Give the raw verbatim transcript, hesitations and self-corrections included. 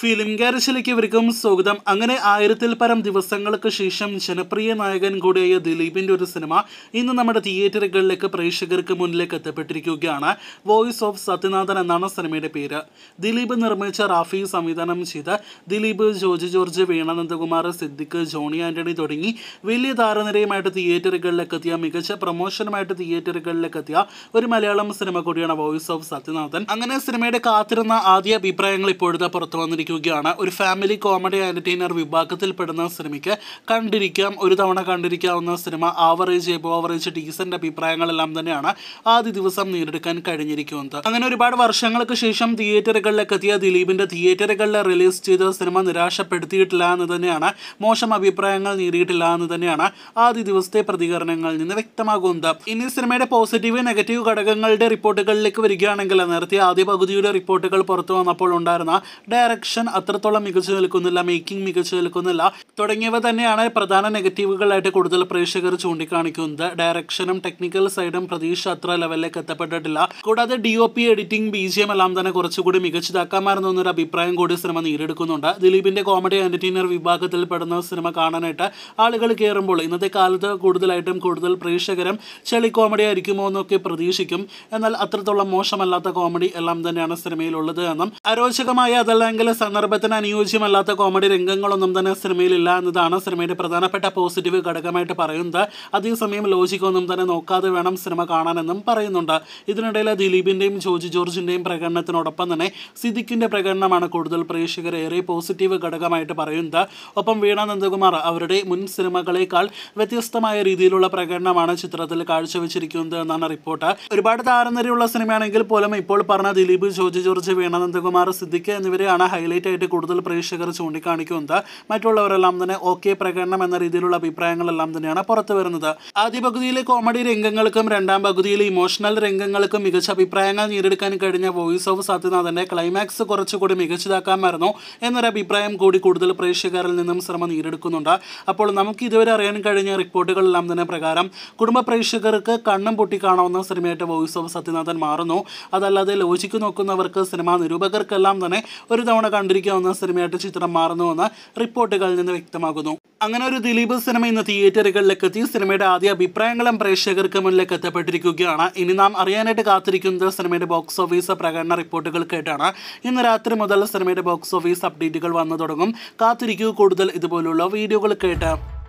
Film ഗാരേജിലേക്ക് ഇവർക്കും സ്വാഗതം. അങ്ങനെ ആയിരത്തിൽ പരം ദിവസങ്ങൾക്ക് ശേഷം ജനപ്രിയ നായകൻ കൂടിയായ ദിലീപിന്റെ ഒരു സിനിമ ഇന്ന് നമ്മുടെ തിയേറ്ററുകളിലേക്ക് പ്രേക്ഷകർക്ക് മുന്നിലേക്ക് എത്തപ്പെട്ടിരിക്കുകയാണ്. വോയിസ് ഓഫ് സത്യനാഥൻ എന്നാണ് സിനിമയുടെ പേര്. ദിലീപ് നിർമ്മിച്ച, റാഫി സംവിധാനം ചെയ്ത, Dileep, Joji George, Veena Nandakumar, Siddique, Johny Antony തുടങ്ങി വലിയ താരനിരയുമായിട്ട് തിയേറ്ററുകളിലേക്ക് എത്തിയ, മികച്ച പ്രൊമോഷനുമായിട്ട് തിയേറ്ററുകളിലേക്ക് എത്തിയ ഒരു മലയാളം സിനിമ കൂടിയാണ് വോയിസ് ഓഫ് സത്യനാഥൻ. അങ്ങനെ സിനിമയുടെ കാത്തിരുന്ന ആദ്യ അഭിപ്രായങ്ങൾ ഇപ്പോഴത്തെ പുറത്തു വന്നിരിക്കുകയാണ്. ഒരു ഫാമിലി കോമഡി എന്റർടൈനർ വിഭാഗത്തിൽപ്പെടുന്ന സിനിമയ്ക്ക് കണ്ടിരിക്കാം, ഒരു തവണ കണ്ടിരിക്കാവുന്ന സിനിമ. ആവറേജ്, എബോ ആവറേജ്, ഡീസന്റ് അഭിപ്രായങ്ങളെല്ലാം തന്നെയാണ് ആദ്യ ദിവസം നേടിയെടുക്കാൻ കഴിഞ്ഞിരിക്കുന്നത്. അങ്ങനെ ഒരുപാട് വർഷങ്ങൾക്ക് ശേഷം തിയേറ്ററുകളിലേക്ക് എത്തിയ ദിലീപിന്റെ തിയേറ്ററുകളിൽ റിലീസ് ചെയ്ത സിനിമ നിരാശപ്പെടുത്തിയിട്ടില്ല എന്ന് തന്നെയാണ്, മോശം അഭിപ്രായങ്ങൾ നേടിയിട്ടില്ല എന്ന് തന്നെയാണ് ആദ്യ ദിവസത്തെ പ്രതികരണങ്ങളിൽ നിന്ന് വ്യക്തമാകുന്നത്. ഇനി സിനിമയുടെ പോസിറ്റീവ്, നെഗറ്റീവ് ഘടകങ്ങളുടെ റിപ്പോർട്ടുകളിലേക്ക് വരികയാണെങ്കിൽ, നേരത്തെ ആദ്യ പകുതിയുടെ റിപ്പോർട്ടുകൾ പുറത്തു വന്നപ്പോൾ ഉണ്ടായിരുന്ന ഡയറക്ഷൻ അത്രത്തോളം മികച്ചു നിൽക്കുന്നില്ല, മേക്കിംഗ് മികച്ചു നിൽക്കുന്നില്ല തുടങ്ങിയവ തന്നെയാണ് പ്രധാന നെഗറ്റീവുകളായിട്ട് കൂടുതൽ പ്രേക്ഷകർ ചൂണ്ടിക്കാണിക്കുന്നത്. ഡയറക്ഷനും ടെക്നിക്കൽ സൈഡും പ്രതീക്ഷ അത്ര ലെവലിലേക്ക് എത്തപ്പെട്ടിട്ടില്ല. കൂടാതെ D O P, editing, B G M എല്ലാം തന്നെ കുറച്ചുകൂടി മികച്ചതാക്കാമായിരുന്നു എന്നൊരു അഭിപ്രായം കൂടി സിനിമ നേടിയെടുക്കുന്നുണ്ട്. ദിലീപിന്റെ കോമഡി എന്റർടൈനർ വിഭാഗത്തിൽ പെടുന്ന സിനിമ കാണാനായിട്ട് ആളുകൾ കയറുമ്പോൾ ഇന്നത്തെ കാലത്ത് കൂടുതലായിട്ടും കൂടുതൽ പ്രേക്ഷകരും ചെളി കോമഡി ആയിരിക്കുമോ എന്നൊക്കെ പ്രതീക്ഷിക്കും. എന്നാൽ അത്രത്തോളം മോശമല്ലാത്ത കോമഡി എല്ലാം തന്നെയാണ് സിനിമയിലുള്ളത് എന്നും, അരോചകമായ അതല്ലെങ്കിൽ സന്ദർഭത്തിന് അനുയോജ്യമല്ലാത്ത കോമഡി രംഗങ്ങളൊന്നും തന്നെ സിനിമയിലില്ല എന്നതാണ് സിനിമയുടെ പ്രധാനപ്പെട്ട പോസിറ്റീവ് ഘടകമായിട്ട് പറയുന്നത്. അതേസമയം ലോജിക്കൊന്നും തന്നെ നോക്കാതെ വേണം സിനിമ കാണാനെന്നും പറയുന്നുണ്ട്. ഇതിനിടയിൽ ദിലീപിന്റെയും ജോജി ജോർജിന്റെയും പ്രകടനത്തിനോടൊപ്പം തന്നെ സിദ്ദിഖിന്റെ പ്രകടനമാണ് കൂടുതൽ പ്രേക്ഷകർ ഏറെ പോസിറ്റീവ് ഘടകമായിട്ട് പറയുന്നത്. ഒപ്പം വീണ നന്ദകുമാർ അവരുടെ മുൻ സിനിമകളേക്കാൾ വ്യത്യസ്തമായ രീതിയിലുള്ള പ്രകടനമാണ് ചിത്രത്തിൽ കാഴ്ചവെച്ചിരിക്കുന്നത് എന്നാണ് റിപ്പോർട്ട്. ഒരുപാട് താരനിരയുള്ള സിനിമയാണെങ്കിൽ പോലും ഇപ്പോൾ പറഞ്ഞ ദിലീപ്, ജോജി ജോർജ്, വീണ നന്ദകുമാർ, സിദ്ദിഖ് എന്നിവരെയാണ് ഹൈലൈറ്റ് ആയിട്ട് കൂടുതൽ പ്രേക്ഷകർ ചൂണ്ടിക്കാണിക്കുന്നത്. മറ്റുള്ളവരെല്ലാം തന്നെ ഓക്കെ പ്രകടനം എന്ന രീതിയിലുള്ള അഭിപ്രായങ്ങളെല്ലാം തന്നെയാണ് പുറത്തു വരുന്നത്. ആദ്യ പകുതിയിലെ കോമഡി രംഗങ്ങൾക്കും രണ്ടാം പകുതിയിലെ ഇമോഷണൽ രംഗങ്ങൾക്കും മികച്ച അഭിപ്രായങ്ങൾ നേടിയെടുക്കാൻ കഴിഞ്ഞ വോയിസ് ഓഫ് സത്യനാഥന്റെ ക്ലൈമാക്സ് കുറച്ചുകൂടി മികച്ചതാക്കാമായിരുന്നു എന്നൊരു അഭിപ്രായം കൂടി കൂടുതൽ പ്രേക്ഷകരിൽ നിന്നും ശ്രമം നേടിയെടുക്കുന്നുണ്ട്. അപ്പോൾ നമുക്ക് ഇതുവരെ അറിയാൻ കഴിഞ്ഞ റിപ്പോർട്ടുകളെല്ലാം തന്നെ പ്രകാരം കുടുംബ പ്രേക്ഷകർക്ക് കണ്ണും പൊട്ടി കാണാവുന്ന സിനിമയായിട്ട് വോയിസ് ഓഫ് സത്യനാഥൻ മാറുന്നു. അതല്ലാതെ ലോജിക്ക് നോക്കുന്നവർക്ക്, സിനിമാ നിരൂപകർക്കെല്ലാം തന്നെ ഒരു തവണ കണ്ടിരിക്കാവുന്ന സിനിമയായിട്ട് ചിത്രം മാറുന്നുവെന്ന് റിപ്പോർട്ടുകളിൽ നിന്ന് വ്യക്തമാകുന്നു. അങ്ങനെ ഒരു ദിലീപ് സിനിമ ഇന്ന് തിയേറ്ററുകളിലേക്ക് എത്തി സിനിമയുടെ ആദ്യ അഭിപ്രായങ്ങളും പ്രേക്ഷകർക്ക് മുന്നിലേക്ക് എത്തപ്പെട്ടിരിക്കുകയാണ്. ഇനി നാം അറിയാനായിട്ട് കാത്തിരിക്കുന്നത് സിനിമയുടെ ബോക്സ് ഓഫീസ് പ്രകടന റിപ്പോർട്ടുകൾ കേട്ടാണ്. ഇന്ന് രാത്രി മുതൽ സിനിമയുടെ ബോക്സ് ഓഫീസ് അപ്ഡേറ്റുകൾ വന്നു തുടങ്ങും. കാത്തിരിക്കൂ കൂടുതൽ ഇതുപോലുള്ള വീഡിയോകൾ കേട്ട്.